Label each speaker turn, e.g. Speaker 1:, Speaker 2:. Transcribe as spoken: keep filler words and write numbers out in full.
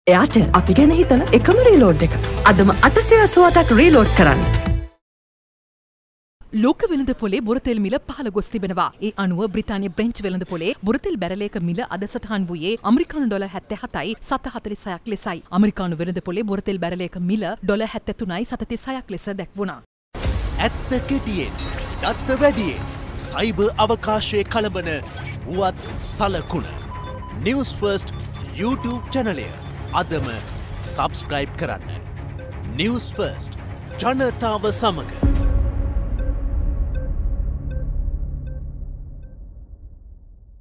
Speaker 1: එයාට අපි ගැන හිතන එකම රීලෝඩ් එක. අදම අටසිය අසූඅටක් රීලෝඩ් කරන්න.
Speaker 2: ලෝක වෙළඳ පොලේ බොරතෙල් මිල පහළ ගොස් තිබෙනවා. ඒ අනුව බ්‍රිතාන්‍ය බ්‍රෙන්ච් වෙළඳ පොලේ බොරතෙල් බැරලයක මිල අද සටහන් වූයේ ඇමරිකානු ඩොලර් හැත්තෑ හතයි සත හතළිස් හයක් ලෙසයි. ඇමරිකානු වෙළඳ පොලේ බොරතෙල් බැරලයක මිල ඩොලර් හැත්තෑ තුනයි සත තිස් හයක් ලෙස දැක්වුණා.
Speaker 3: ඇත්ත කෙටියෙන්, දත්ත වැඩියෙන්, සයිබර් අවකාශයේ කලබන වුවත් සලකුණ. නිවුස් ෆර්ස්ට් YouTube චැනලය අදම සබ්ස්ක්‍රයිබ් කරන්න. නිවුස් ෆර්ස්ට් ජනතාව සමග